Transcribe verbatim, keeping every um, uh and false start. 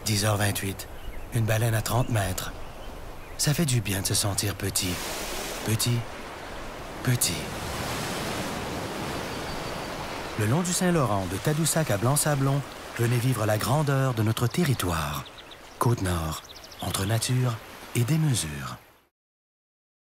dix heures vingt-huit. Une baleine à trente mètres. Ça fait du bien de se sentir petit. Petit. Petit. Le long du Saint-Laurent, de Tadoussac à Blanc-Sablon, venez vivre la grandeur de notre territoire. Côte-Nord, entre nature et démesure.